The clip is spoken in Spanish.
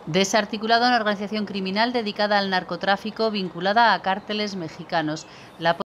Desarticulada una organización criminal dedicada al narcotráfico vinculada a cárteles mexicanos. La